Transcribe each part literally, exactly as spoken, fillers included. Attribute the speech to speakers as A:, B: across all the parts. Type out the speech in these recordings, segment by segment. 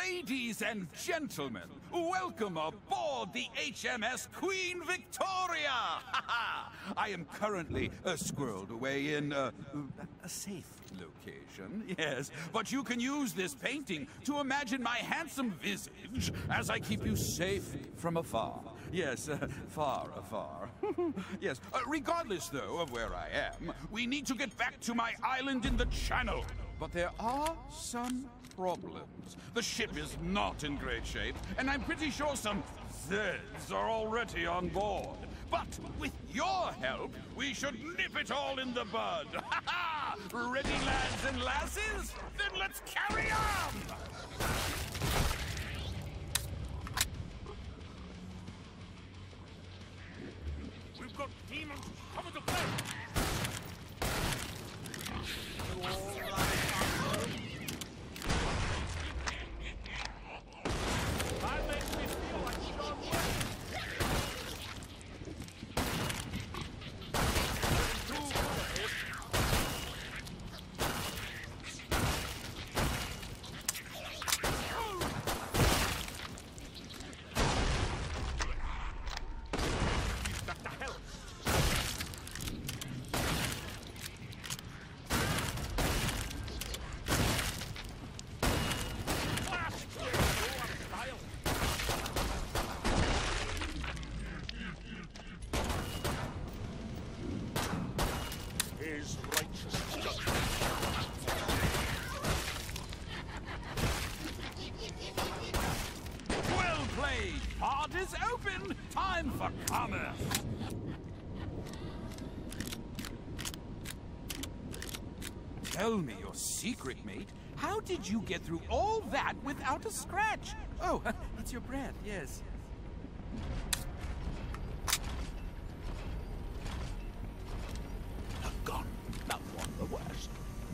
A: Ladies and gentlemen, welcome aboard the H M S Queen Victoria! I am currently uh, squirreled away in uh, a safe location, yes. But you can use this painting to imagine my handsome visage as I keep you safe from afar. Yes, uh, far afar. Yes, uh, regardless, though, of where I am, we need to get back to my island in the channel. But there are some problems. The ship is not in great shape, and I'm pretty sure some zeds are already on board. But with your help, we should nip it all in the bud. Ready, lads and lasses? Then let's carry on! We've got demons coming to play! You all right? That makes me feel like Sean Wayne. Is open! Time for commerce! Tell me your secret, mate. How did you get through all that without a scratch? Oh, it's your breath, yes. A gun, not one the worst.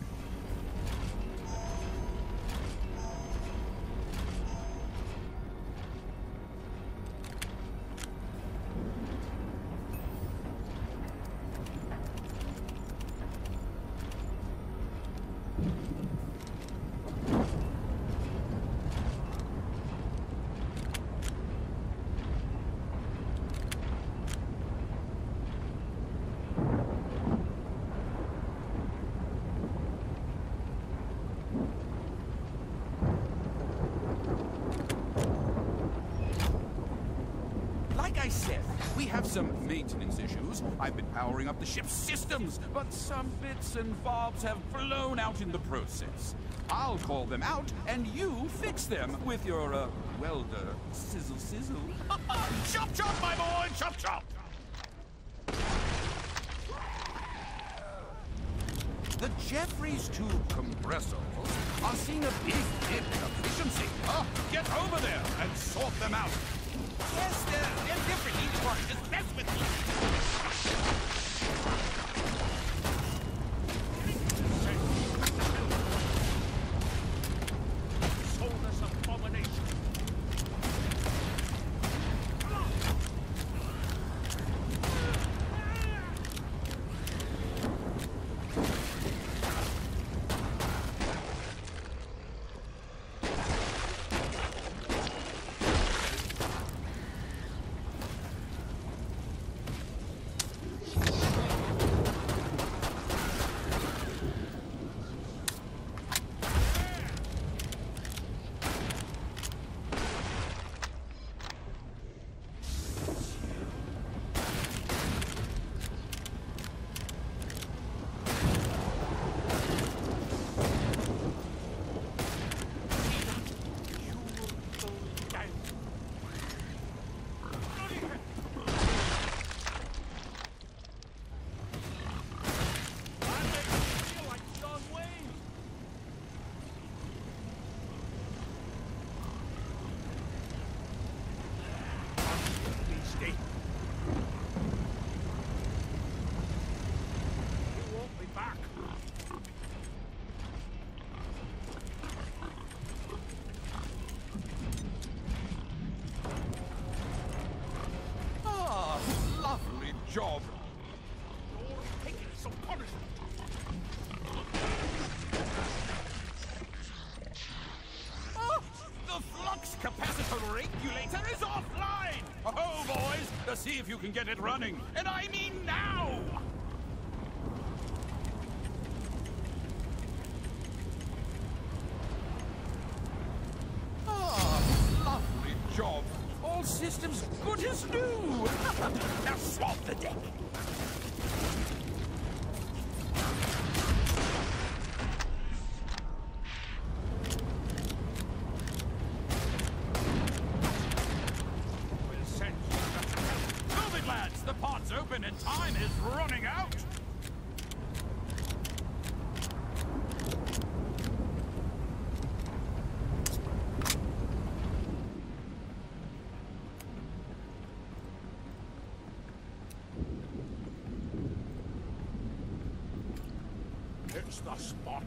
A: We have some maintenance issues. I've been powering up the ship's systems, but some bits and bobs have blown out in the process. I'll call them out, and you fix them with your, uh, welder. Sizzle, sizzle. Chop, chop, my boy! Chop, chop! The Jeffries tube compressors are seeing a big dip in efficiency. Uh, get over there and sort them out. Yes, they're, they're different, each one. Just mess with me. Soulless abomination. to see if you can get it running. And I mean now! Ah, lovely job. All systems good as new. Now swap the deck. Open and time is running out. It's the spot.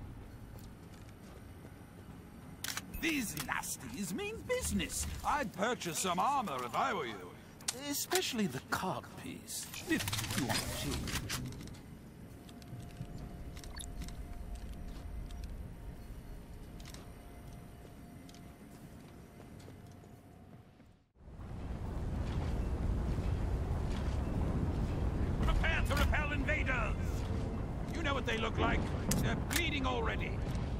A: These nasties mean business. I'd purchase some armor if I were you. Especially the cog piece, if you want to. Prepare to repel invaders! You know what they look like. They're bleeding already.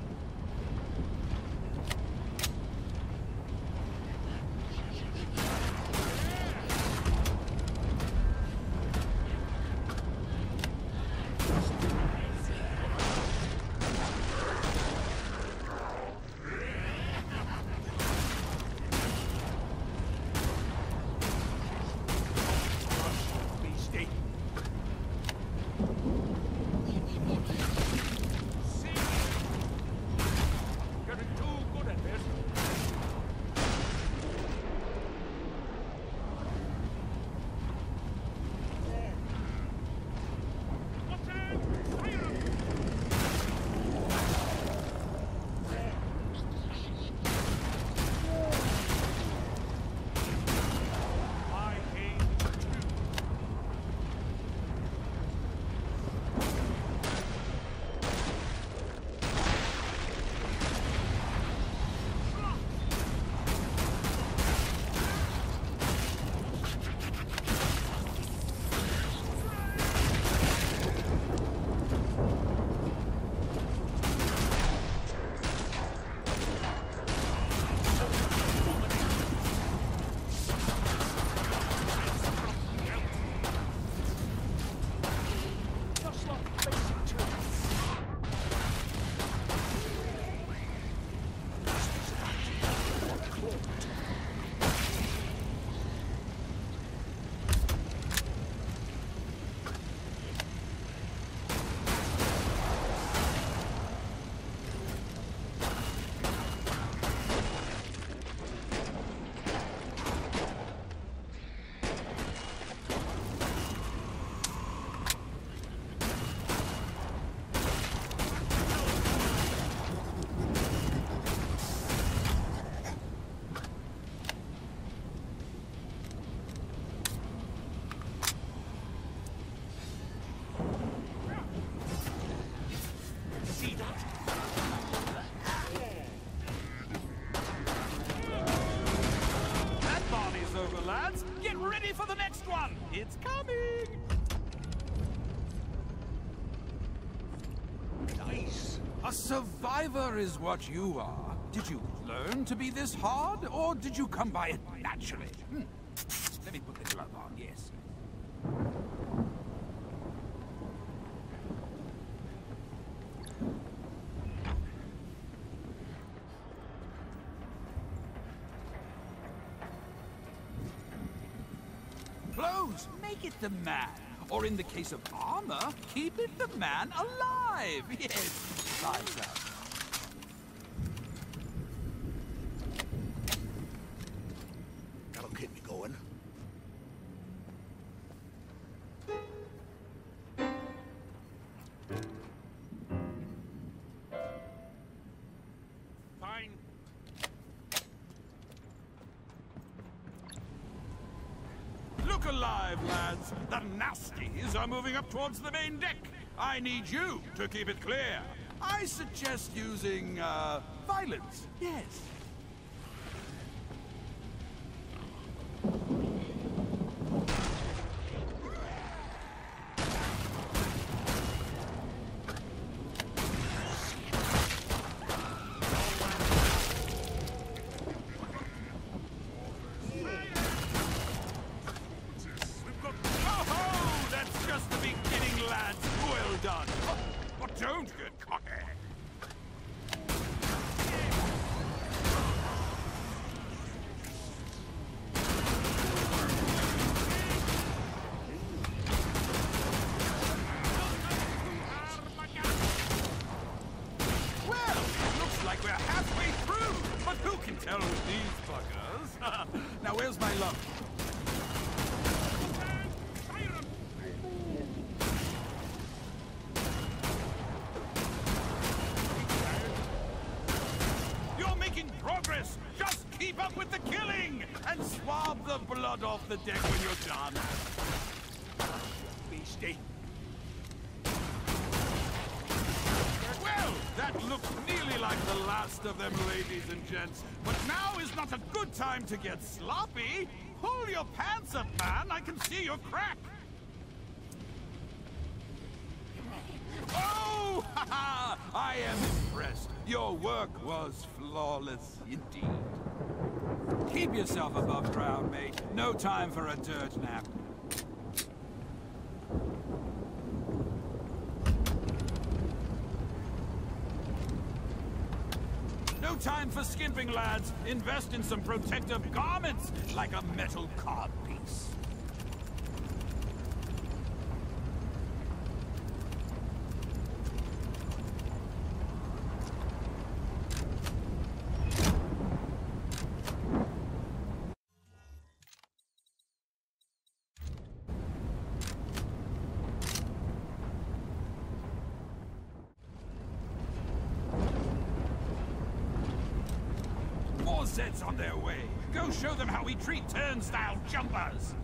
A: For the next one! It's coming! Nice! A survivor is what you are. Did you learn to be this hard, or did you come by it naturally? Hmm. Let me put the glove on, yes. Clothes, make it the man. Or in the case of armor, keep it the man alive. Yes, lights out.
B: That'll keep me going.
A: Fine. Look alive, lads. The nasties are moving up towards the main deck. I need you to keep it clear. I suggest using, uh, violence. Yes. hell with these fuckers. Now where's my love? You're making progress! Just keep up with the killing! And swab the blood off the deck when you're done.
B: Beastie.
A: Well, that looks nearly like the last of them, ladies and gents. But now is not a good time to get sloppy. Pull your pants up, man. I can see your crack. Oh, ha ha! I am impressed. Your work was flawless indeed. Keep yourself above ground, mate. No time for a dirt nap. No time for skimping, lads. Invest in some protective garments, like a metal cod piece. Zeds on their way. Go show them how we treat turnstile jumpers.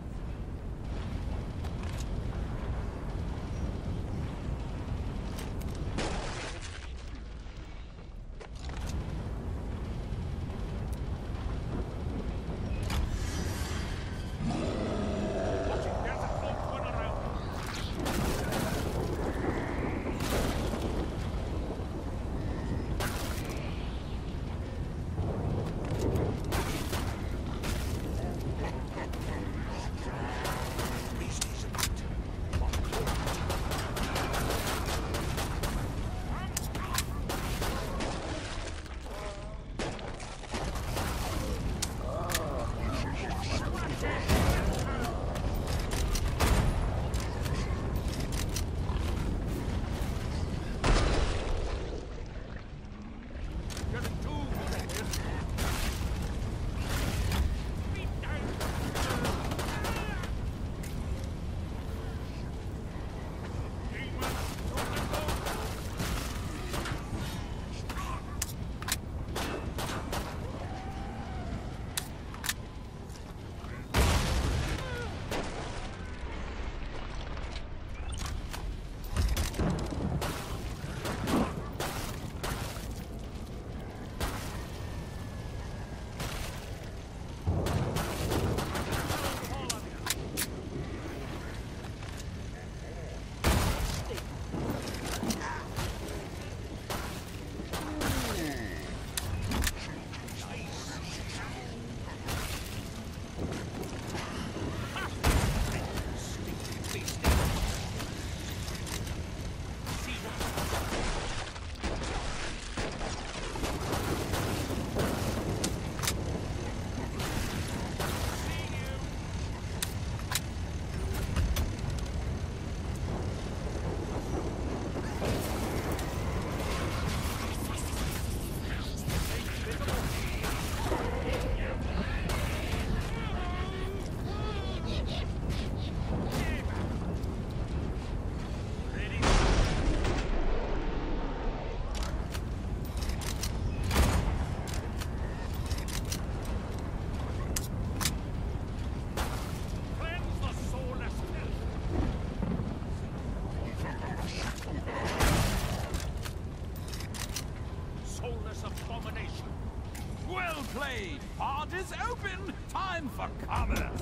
A: played. Part is open. Time for commerce.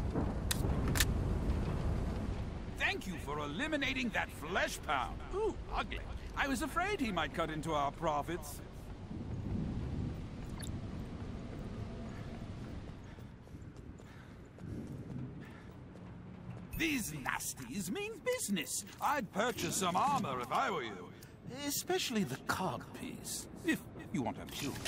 A: Thank you for eliminating that flesh pound. Ooh, ugly. I was afraid he might cut into our profits. These nasties mean business. I'd purchase some armor if I were you. Especially the cog piece, if you want to shoot.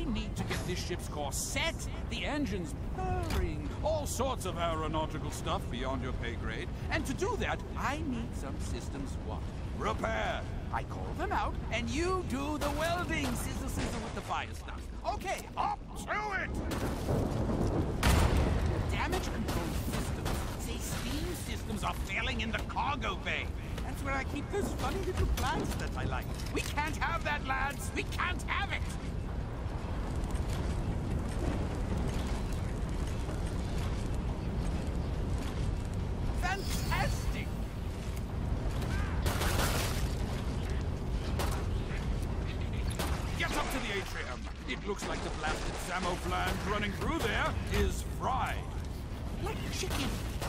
A: I need to get this ship's course set, the engines purring, all sorts of aeronautical stuff beyond your pay grade. And to do that, I need some systems what? Repair. I call them out, and you do the welding. Sizzle, sizzle with the fire stuff. Okay, up to it! Damage control systems. Say steam systems are failing in the cargo bay. That's where I keep those funny little plants that I like. We can't have that, lads. We can't have it. Fantastic! Get up to the atrium. It looks like the blasted Samo plant running through there is fried. Like chicken.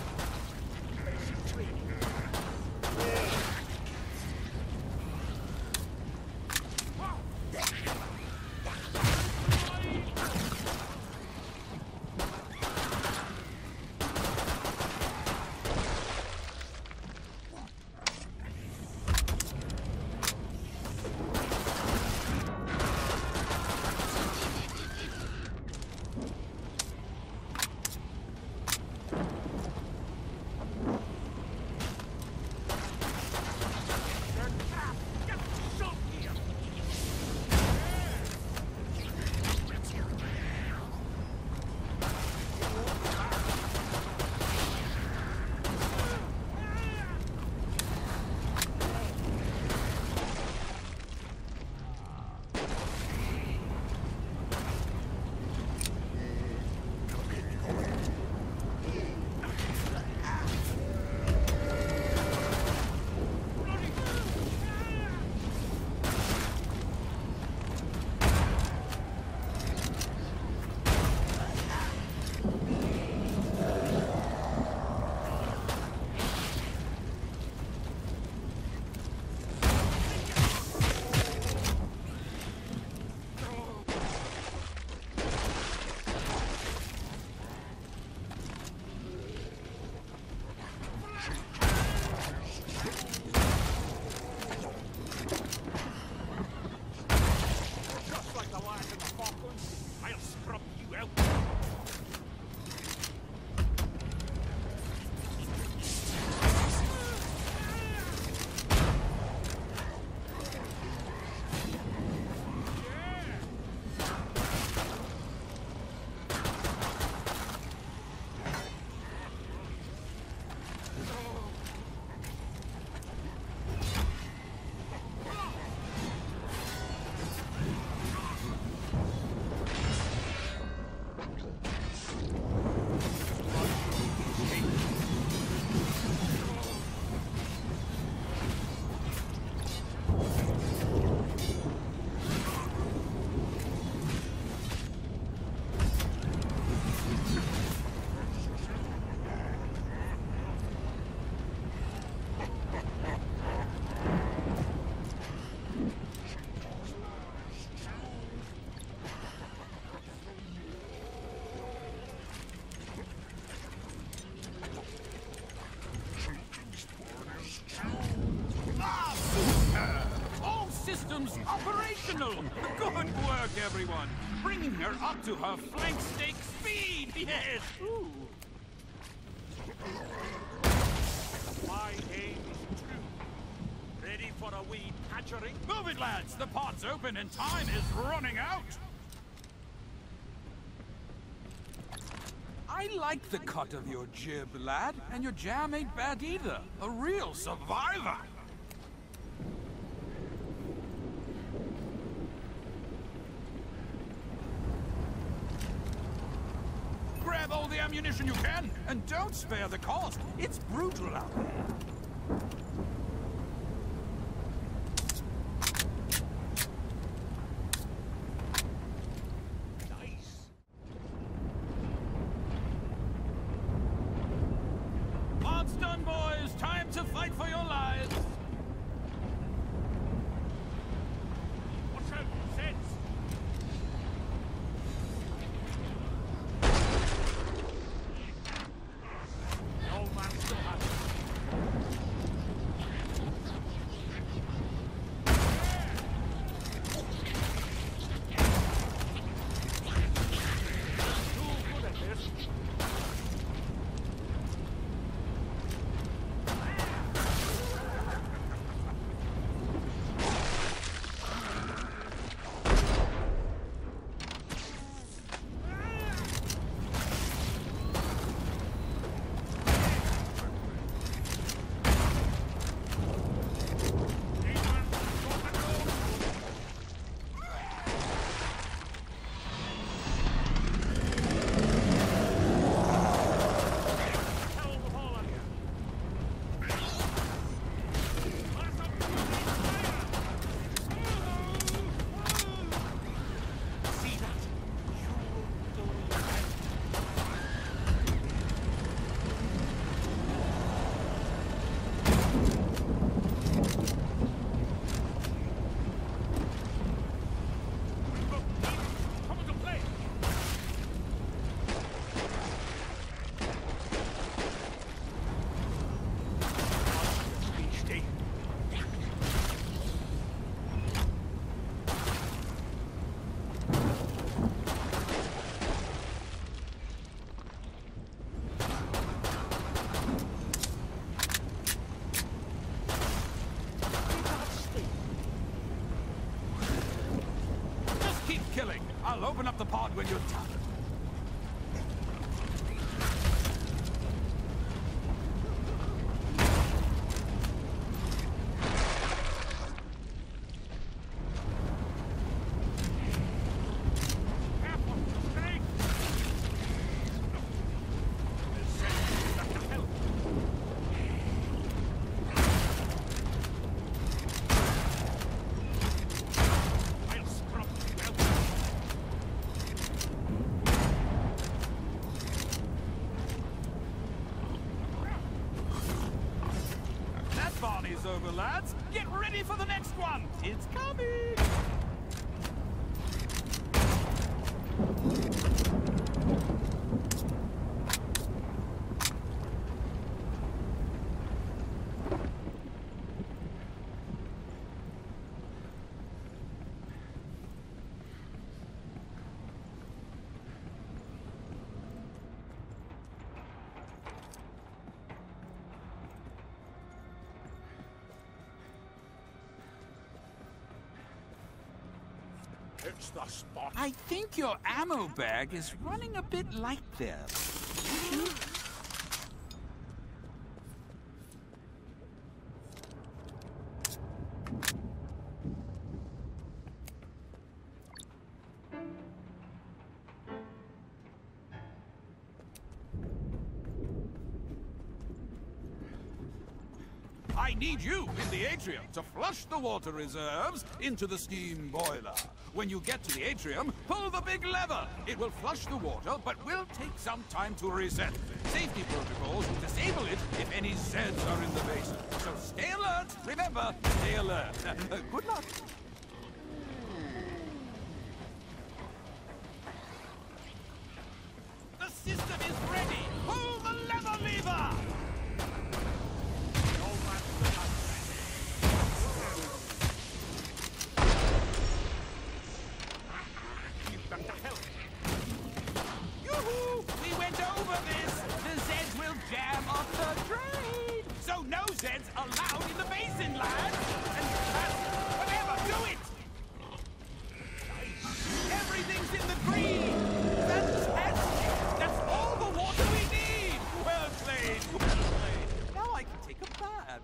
A: Operational! Good work, everyone! Bringing her up to her flank stake speed! Yes! Ooh.
C: My aim is true. Ready for a wee patchering?
A: Move it, lads! The pod's open and time is running out! I like the cut of your jib, lad, and your jam ain't bad either. A real survivor! Grab all the ammunition you can, and don't spare the cost. It's brutal out there.
C: Nice.
A: Pod's done, boys. Time to fight for your lives.
C: Watch out, zeds. No man still has it.
A: killing. I'll open up the pod when you're done. Over, lads. Get ready for the next one. It's coming.
C: It's the spot.
A: I think your ammo bag is running a bit light there. I need you in the atrium to flush the water reserves into the steam boiler. When you get to the atrium, pull the big lever. It will flush the water, but will take some time to reset. Safety protocols will disable it if any zeds are in the basin. So stay alert. Remember, stay alert. Uh, good luck. The system is ready. Pull the lever lever. Zeds allowed in the basin, lads! And uh, whatever, do it! Everything's in the green! Fantastic! That's all the water we need! Well played, well played. Now I can take a bath.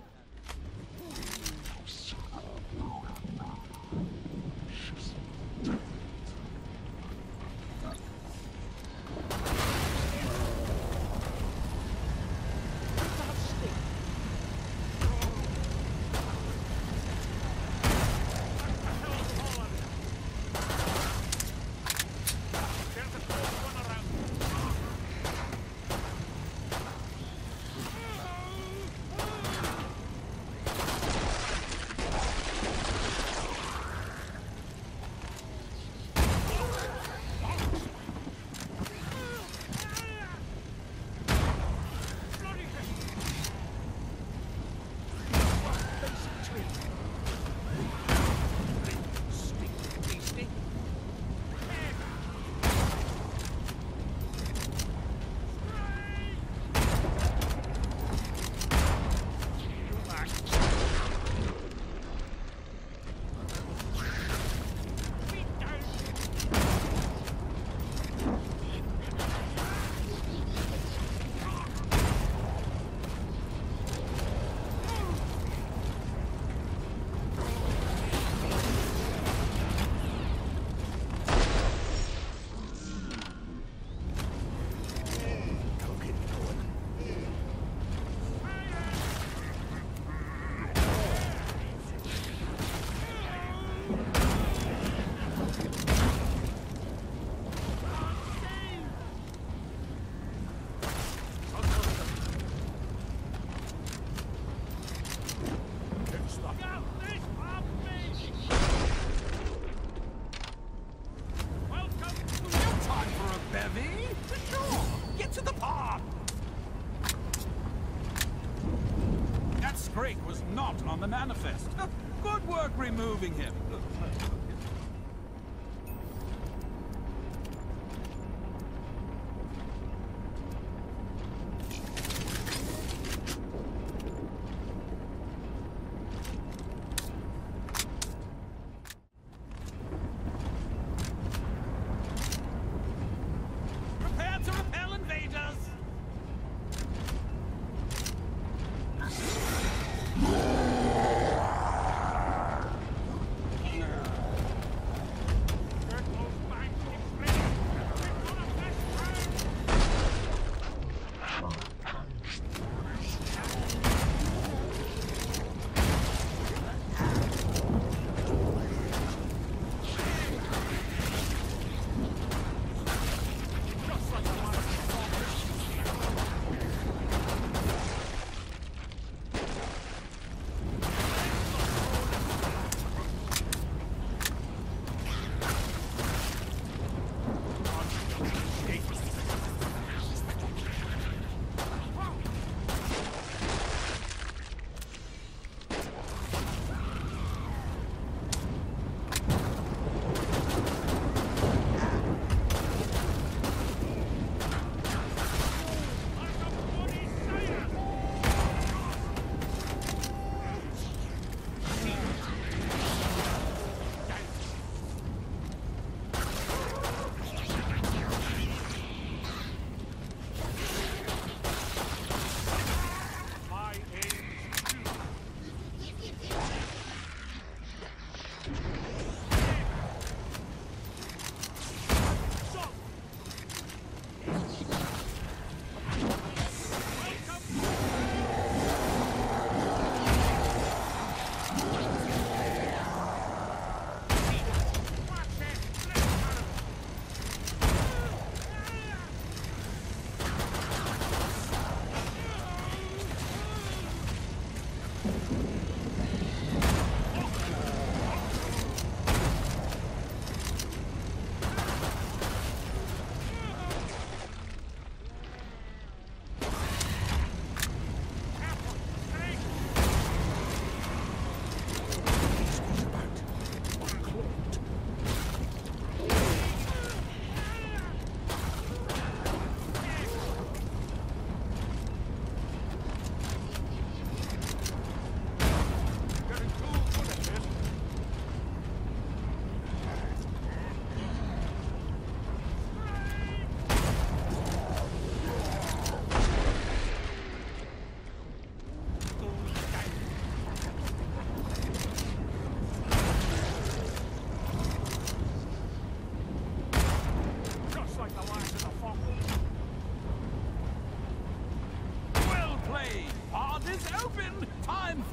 A: Scrake was not on the manifest. Good work removing him.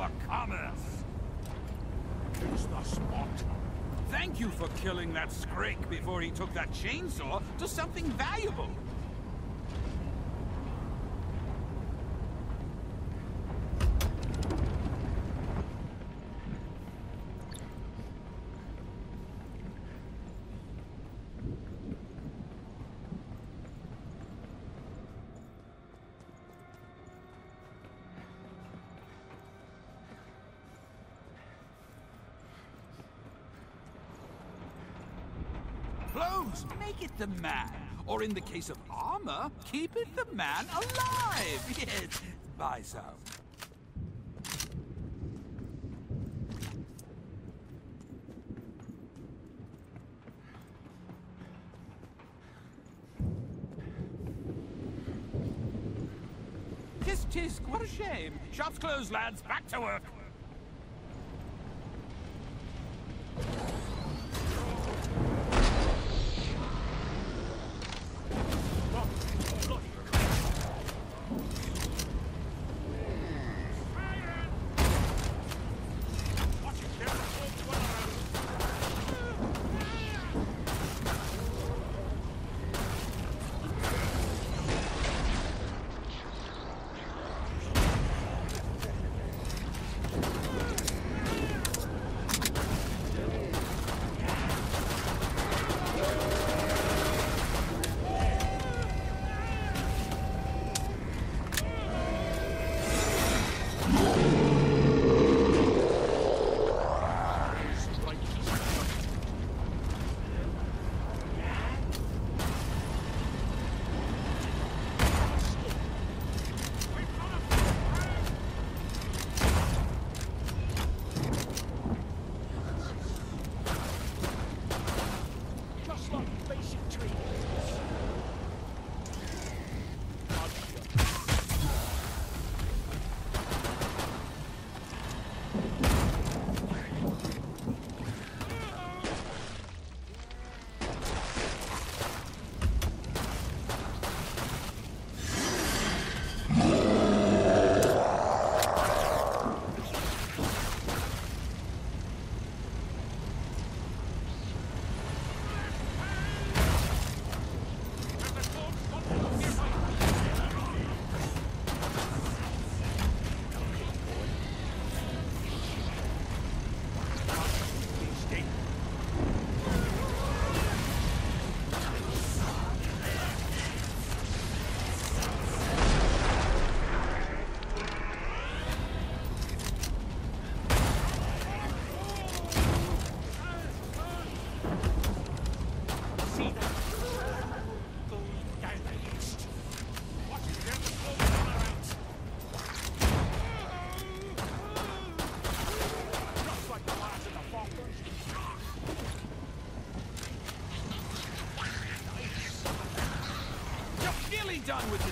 A: for commerce.
C: It's the spot.
A: Thank you for killing that Scrake before he took that chainsaw to something valuable. Clothes, make it the man. Or in the case of armor, keep it the man alive. Yes, buy some. Tisk tisk, what a shame. Shop's closed, lads. Back to work. Done with this.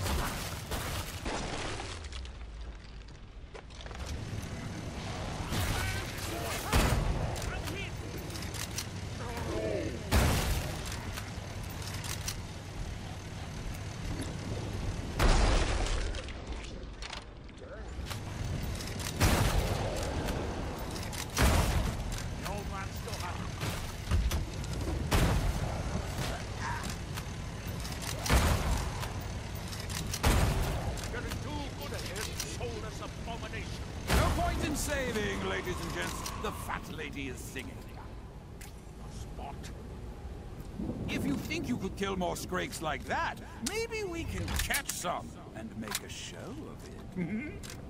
A: Saving, ladies and gents. The fat lady is singing. Spot. If you think you could kill more Scrakes like that, maybe we can catch some and make a show of it.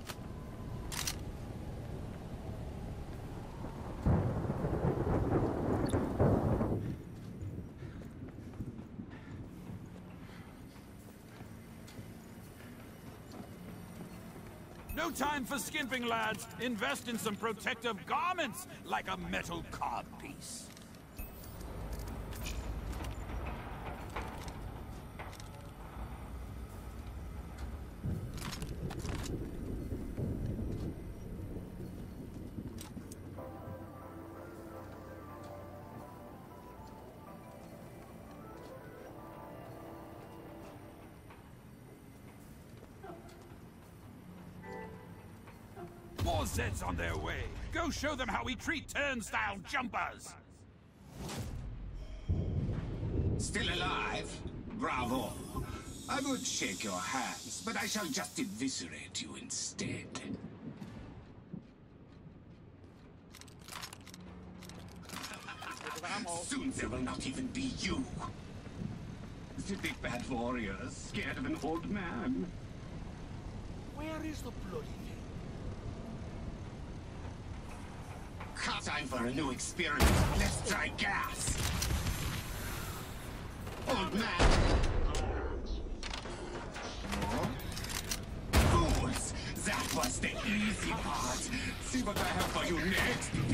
A: No time for skimping, lads. Invest in some protective garments, like a metal cod piece. more Zeds on their way. Go show them how we treat turnstile jumpers.
D: Still alive? Bravo. I would shake your hands, but I shall just eviscerate you instead. Soon there will not even be you. The big bad warriors scared of an old man.
B: Where is the bloody thing?
D: Time for a new experiment. Let's try gas. Old man. Fools! That was the easy part. See what I have for you next.